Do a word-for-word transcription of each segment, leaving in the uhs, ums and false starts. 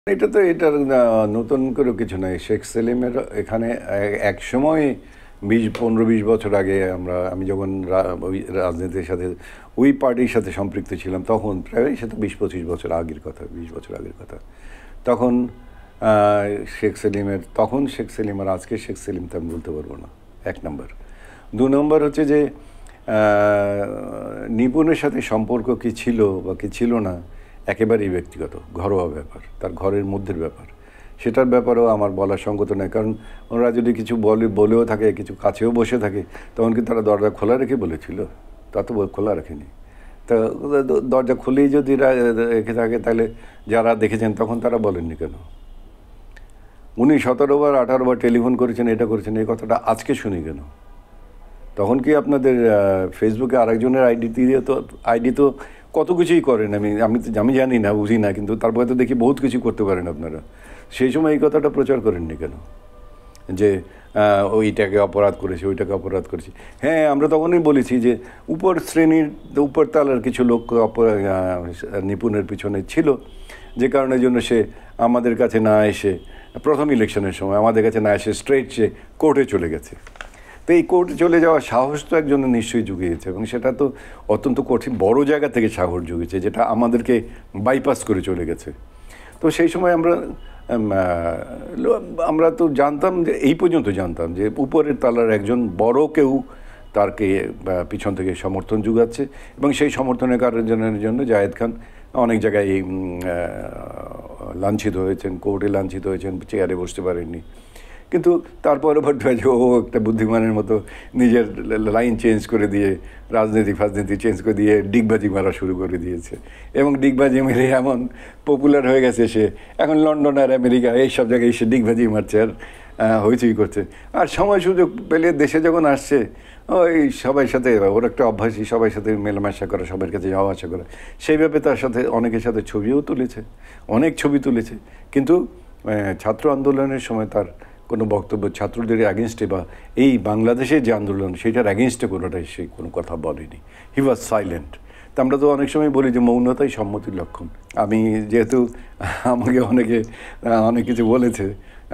এটা তো এটার নতুন করে কিছু নাই। শেখ সেলিমের এখানে এক সময় বিশ পনেরো বিশ বছর আগে আমরা আমি যখন ওই রাজনীতির সাথে ওই পার্টির সাথে সম্পৃক্ত ছিলাম, তখন প্রায় সেটা বিশ পঁচিশ বছর আগের কথা, বিশ বছর আগের কথা। তখন শেখ সেলিমের তখন শেখ সেলিম আর আজকে শেখ সেলিম তো আমি বলতে পারবো না, এক নম্বর। দু নম্বর হচ্ছে যে নিপুণের সাথে সম্পর্ক কি ছিল বা কি ছিল না একেবারেই ব্যক্তিগত, ঘরোয়া ব্যাপার, তার ঘরের মধ্যের ব্যাপার। সেটার ব্যাপারেও আমার বলার সঙ্গত নয়, কারণ ওরা যদি কিছু বলে বলেও থাকে, কিছু কাছেও বসে থাকে, তখন কি তারা দরজা খোলা রেখে বলেছিল? তা তো খোলা রাখেনি। তা দরজা খুলেই যদি রেখে থাকে, তাহলে যারা দেখেছেন তখন তারা বলেননি কেন? উনি সতেরো বার আঠারো বার টেলিফোন করেছেন, এটা করেছেন, এই কথাটা আজকে শুনি কেন? তখন কি আপনাদের ফেসবুকে আরেকজনের আইডি দিয়ে তো আইডি তো কত কিছুই করেন, আমি আমি আমি জানি না, বুঝি না, কিন্তু তারপরে তো দেখি বহুত কিছু করতে পারেন আপনারা। সেই সময় এই কথাটা প্রচার করেননি কেন যে ওইটাকে অপরাধ করেছে, ওইটাকে অপরাধ করেছে? হ্যাঁ, আমরা তখনই বলেছি যে উপর শ্রেণীর উপর তালার কিছু লোক নিপুণের পিছনে ছিল, যে কারণের জন্য সে আমাদের কাছে না এসে, প্রথম ইলেকশনের সময় আমাদের কাছে না এসে স্ট্রেট সে কোর্টে চলে গেছে। তো এই কোর্টে চলে যাওয়ার সাহস তো একজনের নিশ্চয়ই জুগিয়েছে, এবং সেটা তো অত্যন্ত কঠিন বড় জায়গা থেকে সাহস জুগিয়েছে, যেটা আমাদেরকে বাইপাস করে চলে গেছে। তো সেই সময় আমরা আমরা তো জানতাম, যে এই পর্যন্ত জানতাম যে উপরের তালার একজন বড় কেউ তারকে পিছন থেকে সমর্থন জুগাচ্ছে, এবং সেই সমর্থনের কারণের জন্য জায়েদ খান অনেক জায়গায় লাঞ্ছিত হয়েছেন, কোর্টে লাঞ্ছিত হয়েছেন, চেয়ারে বসতে পারেননি। কিন্তু তার পরবর্তী ও একটা বুদ্ধিমানের মতো নিজের লাইন চেঞ্জ করে দিয়ে, রাজনীতি ফাজনীতি চেঞ্জ করে দিয়ে ডিগবাজি মারা শুরু করে দিয়েছে, এবং ডিগবাজি মেরে এমন পপুলার হয়ে গেছে সে এখন লন্ডন আর আমেরিকা এইসব জায়গায় এসে ডিগবাজি মারছে আর হইচই করছে। আর সময় সুযোগ পেলে দেশে যখন আসছে, ওই সবার সাথে ওর একটা অভ্যাসই সবার সাথে মেলামেশা করা, সবার কাছে যাওয়া আসা করা। সেইভাবে তার সাথে অনেকের সাথে ছবিও তুলেছে, অনেক ছবি তুলেছে, কিন্তু ছাত্র আন্দোলনের সময় তার কোনো বক্তব্য ছাত্রদের অ্যাগেনস্টে বা এই বাংলাদেশের যে আন্দোলন সেটার অ্যাগেনস্টে কোনোটাই সে কোনো কথা বলেনি। He was silent. তা আমরা তো অনেক সময় বলি যে মৌনতাই সম্মতির লক্ষণ। আমি যেহেতু আমাকে অনেকে অনেক কিছু বলেছে,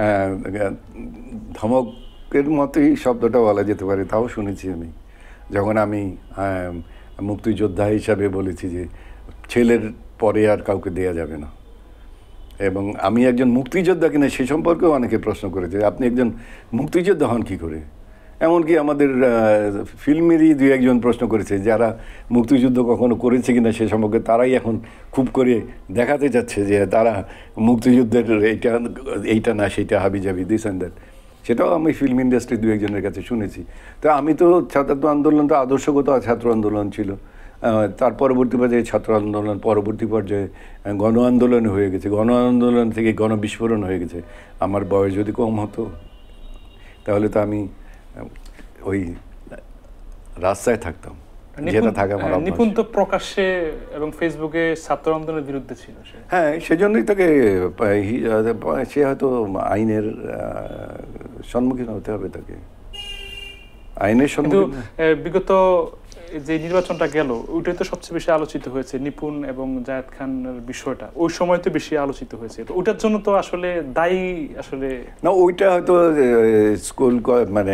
ধমকের মতোই শব্দটা বলা যেতে পারে, তাও শুনেছি আমি, যখন আমি মুক্তিযোদ্ধা হিসাবে বলেছি যে ছেলের পরে আর কাউকে দেয়া যাবে না, এবং আমি একজন মুক্তিযোদ্ধা কিনা সে সম্পর্কেও অনেকে প্রশ্ন করেছে, আপনি একজন মুক্তিযোদ্ধা হন কী করে? এমনকি আমাদের ফিল্মেরই দুই একজন প্রশ্ন করেছে, যারা মুক্তিযুদ্ধ কখনো করেছে কিনা সে সম্পর্কে, তারাই এখন খুব করে দেখাতে চাচ্ছে যে তারা মুক্তিযুদ্ধের এইটা এইটা না সেইটা হাবি যাবি দিস অ্যান্ড দ্যাট। সেটাও আমি ফিল্ম ইন্ডাস্ট্রির দু একজনের কাছে শুনেছি। তো আমি তো ছাত্র আন্দোলন তো আদর্শগত ছাত্র আন্দোলন ছিল, তার পরবর্তী পর্যায়ে ছাত্র আন্দোলন, পরবর্তী পর্যায়ে গণ আন্দোলন হয়ে গেছে, গণ আন্দোলন থেকে গণবিস্ফোরণ হয়ে গেছে। আমার বয়স যদি কম হতো তাহলে তো আমি ওই রাস্তায় থাকতাম, যেটা থাকা আমার অভ্যাস। নিপুণ তো প্রকাশ্যে এবং ফেসবুকে ছাত্র আন্দোলনের বিরুদ্ধে ছিল। হ্যাঁ, সেজন্যই তাকে সে হয়তো আইনের সম্মুখীন হতে হবে, তাকে আইনের সম্মুখীন। বিগত যে নির্বাচনটা গেল, ওইটাই তো সবচেয়ে বেশি আলোচিত হয়েছে, নিপুণ এবং জায়েদ খানের বিষয়টা ওই সময় তো বেশি আলোচিত হয়েছে। তো ওইটার জন্য তো আসলে দায়ী আসলে না, ওইটা হয়তো স্কুল মানে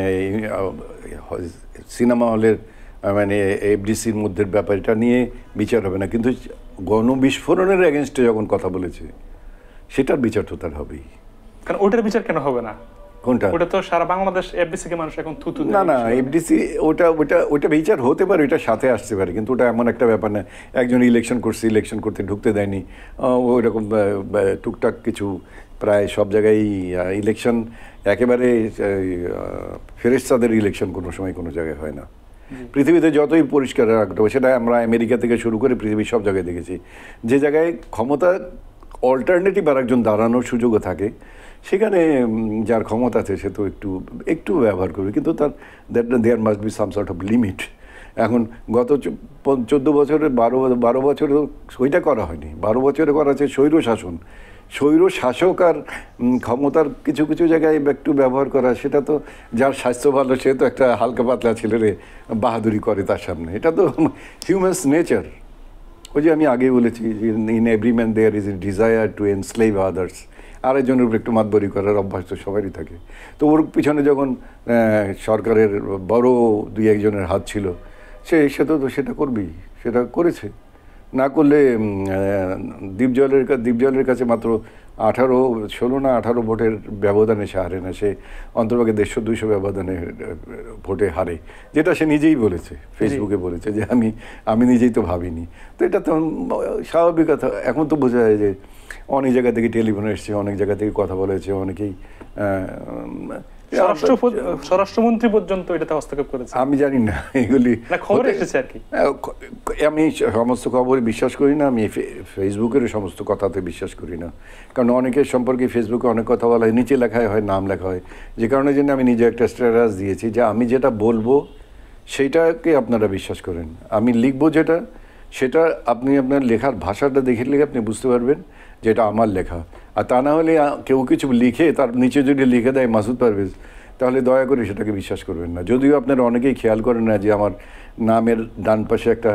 সিনেমা হলের মানে এফডিসির মধ্যে ব্যাপারটা নিয়ে বিচার হবে না, কিন্তু গণবিস্ফোরণের এগেনস্টে যখন কথা বলেছে সেটার বিচার তো তার হবেই। কারণ ওইটার বিচার কেন হবে না? কোনটা? ওটা তো সারা বাংলাদেশ এফডিসি কে মানুষ এখন থুতু দেয়। না না, এফডিসি ওটা ওটা ওটা বিচার হতে পারে, ওইটা সাথে আসতে পারে, কিন্তু ওটা এমন একটা ব্যাপার না একজন ইলেকশন করছে, ইলেকশন করতে ঢুকতে দেয়নি, ওই রকম টুকটাক কিছু প্রায় সব জায়গায় ইলেকশন একেবারে ফেরেশতাদের ইলেকশন কোনো সময় কোনো জায়গায় হয় না। পৃথিবীতে যতই পরিষ্কার রাখতে হবে, সেটা আমরা আমেরিকা থেকে শুরু করে পৃথিবীর সব জায়গায় দেখেছি, যে জায়গায় ক্ষমতা অল্টারনেটিভ আর একজন দাঁড়ানোর সুযোগও থাকে, সেখানে যার ক্ষমতা আছে সে তো একটু একটু ব্যবহার করবে, কিন্তু তার that there must be some sort of limit. এখন গত চোদ্দো বছরে বারো বারো বছরে ওইটা করা হয়নি, বারো বছরে করা হচ্ছে স্বৈর শাসন। স্বৈর শাসক আর ক্ষমতার কিছু কিছু জায়গায় একটু ব্যবহার করা, সেটা তো যার স্বাস্থ্য ভালো সে তো একটা হালকা পাতলা ছেলেরে বাহাদুরি করে তার সামনে, এটা তো হিউম্যানস নেচার। ওই যে আমি আগে বলেছি যে in every man there is a desire to enslave others, আরেকজনের উপর একটু মাতবরি করার অভ্যাস তো সবারই থাকে। তো ওর পিছনে যখন সরকারের বড় দুই একজনের হাত ছিল, সে সে তো সেটা করবেই, সেটা করেছে। না করলে দীপজলের দীপজলের কাছে মাত্র আঠারো ষোলো না আঠারো ভোটের ব্যবধানে সে হারে না, সে অন্তর্ভাগে দেড়শো দুইশো ব্যবধানে ভোটে হারে, যেটা সে নিজেই বলেছে, ফেসবুকে বলেছে যে আমি আমি নিজেই তো ভাবিনি। তো এটা তো স্বাভাবিক কথা। এখন তো বোঝা যায় যে অনেক জায়গা থেকে টেলিফোন এসছে, অনেক জায়গা থেকে কথা বলেছে, অনেকেই স্বরাষ্ট্রমন্ত্রী পর্যন্ত এটাতে হস্তক্ষেপ করেছে। আমি জানি না, এগুলি খবর এসেছে আর কি। আমি সমস্ত খবরে বিশ্বাস করি না, আমি ফেসবুকের সমস্ত কথাতে বিশ্বাস করি না, কারণ অনেকের সম্পর্কে ফেসবুকে অনেক কথা বলা হয়, নিচে লেখায় হয়, নাম লেখা হয়, যে কারণে জন্য আমি নিজে একটা স্ট্যাটাস দিয়েছি যে আমি যেটা বলবো সেইটাকে আপনারা বিশ্বাস করেন, আমি লিখবো যেটা সেটা আপনি আপনার লেখার ভাষাটা দেখে লিখে আপনি বুঝতে পারবেন যে এটা আমার লেখা। আর তা না হলে কেউ কিছু লিখে তার নিচে যদি লিখে দেয় মাসুদ পারভেজ, তাহলে দয়া করে সেটাকে বিশ্বাস করবেন না। যদিও আপনারা অনেকেই খেয়াল করেন না যে আমার নামের ডান পাশে একটা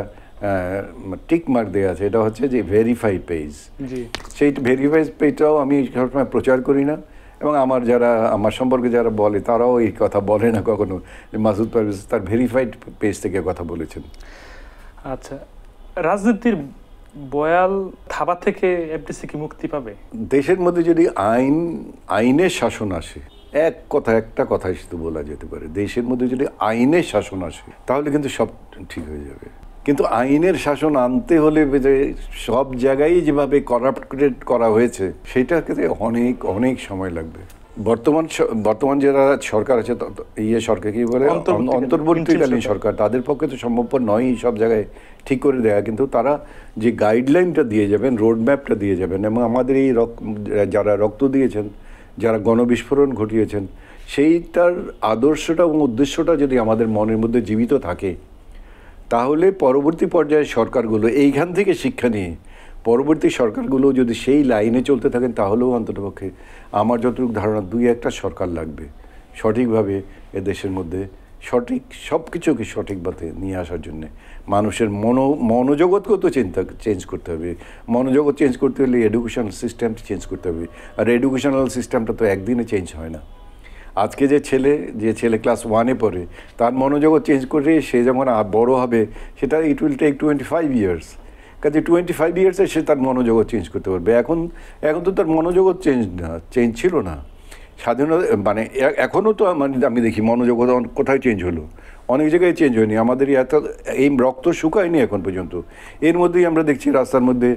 টিক মার্ক দেওয়া আছে, এটা হচ্ছে যে ভেরিফাইড পেজ। সেই ভেরিফাইড পেজটাও আমি সবসময় প্রচার করি না, এবং আমার যারা আমার সম্পর্কে যারা বলে তারাও এই কথা বলে না কখনো যে মাসুদ পারভেজ তার ভেরিফাইড পেজ থেকে কথা বলেছেন। আচ্ছা, রাজনীতির বয়াল থাবা থেকে এফডিসি কি মুক্তি পাবে? দেশের মধ্যে যদি আইন আইনের শাসন আসে, এক কথা একটা কথাই শুধু বলা যেতে পারে, দেশের মধ্যে যদি আইনের শাসন আসে তাহলে কিন্তু সব ঠিক হয়ে যাবে। কিন্তু আইনের শাসন আনতে হলে যে সব জায়গায় যেভাবে করাপ্টেড করা হয়েছে সেটাকে অনেক অনেক সময় লাগবে। বর্তমান বর্তমান যারা সরকার আছে, ইয়ে সরকার কি বলে অন্তর্বর্তীকালীন সরকার, তাদের পক্ষে তো সম্ভবপর নয় সব জায়গায় ঠিক করে দেয়া, কিন্তু তারা যে গাইডলাইনটা দিয়ে যাবেন, রোডম্যাপটা দিয়ে যাবেন, এবং আমাদের এই যারা রক্ত দিয়েছেন, যারা গণবিস্ফোরণ ঘটিয়েছেন, সেইটার আদর্শটা এবং উদ্দেশ্যটা যদি আমাদের মনের মধ্যে জীবিত থাকে, তাহলে পরবর্তী পর্যায়ে সরকারগুলো এইখান থেকে শিক্ষা নিয়ে পরবর্তী সরকারগুলো যদি সেই লাইনে চলতে থাকেন, তাহলেও অন্ততপক্ষে আমার যতটুকু ধারণা দুই একটা সরকার লাগবে সঠিকভাবে এ দেশের মধ্যে সঠিক সব কিছুকে সঠিকভাবে নিয়ে আসার জন্যে। মানুষের মনো মনোজগৎকেও তো চিন্তা চেঞ্জ করতে হবে, মনোজগৎ চেঞ্জ করতে হলে এডুকেশনাল সিস্টেমটা চেঞ্জ করতে হবে, আর এডুকেশনাল সিস্টেমটা তো একদিনে চেঞ্জ হয় না। আজকে যে ছেলে যে ছেলে ক্লাস ওয়ানে পড়ে, তার মনোজগৎ চেঞ্জ করে সে যখন বড় হবে, সেটা it will take twenty five years. কাজে টোয়েন্টি ফাইভ ইয়ার্সে সে তার মনোজগৎ চেঞ্জ করতে পারবে। এখন এখন তো তার মনোজগৎ চেঞ্জ না, চেঞ্জ ছিল না স্বাধীনতা, মানে এখনও তো মানে আমি দেখি মনোজগৎ কোথায় চেঞ্জ হলো, অনেক জায়গায় চেঞ্জ হয়নি। আমাদের এত এই রক্ত শুকায়নি এখন পর্যন্ত। এর মধ্যেই আমরা দেখছি রাস্তার মধ্যে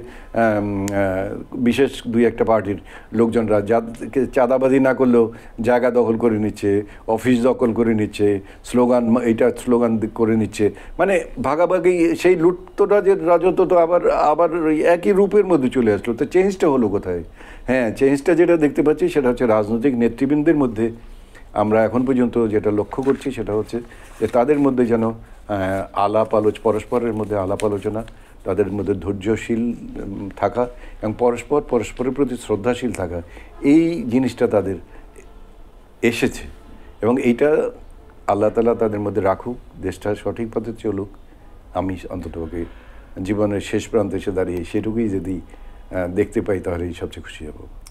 বিশেষ দুই একটা পার্টির লোকজনরা যাদেরকে চাঁদাবাজি না করলেও জায়গা দখল করে নিচ্ছে, অফিস দখল করে নিচ্ছে, স্লোগান এইটা স্লোগান করে নিচ্ছে, মানে ভাগাভাগি সেই লুটতোটা যে রাজত্ব তো আবার আবার একই রূপের মধ্যে চলে আসলো। তো চেঞ্জটা হলো কোথায়? হ্যাঁ, চেঞ্জটা যেটা দেখতে পাচ্ছি সেটা হচ্ছে রাজনৈতিক নেতৃবৃন্দের মধ্যে। আমরা এখন পর্যন্ত যেটা লক্ষ্য করছি সেটা হচ্ছে যে তাদের মধ্যে যেন আলাপ আলোচ পরস্পরের মধ্যে আলাপ আলোচনা, তাদের মধ্যে ধৈর্যশীল থাকা এবং পরস্পর পরস্পরের প্রতি শ্রদ্ধাশীল থাকা, এই জিনিসটা তাদের এসেছে, এবং এইটা আল্লাহ তাআলা তাদের মধ্যে রাখুক, দেশটা সঠিক পথে চলুক। আমি অন্ততপক্ষে জীবনের শেষ প্রান্তে এসে দাঁড়িয়ে সেটুকুই যদি দেখতে পাই তাহলেই সবচেয়ে খুশি হব।